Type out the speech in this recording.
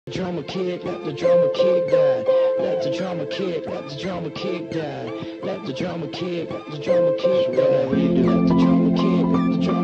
Drummer kick, let the drummer kick die. Let the drummer kick, let the drummer kick die. Let the drummer kick, let the drummer kick die. Let the drummer kick, let the drummer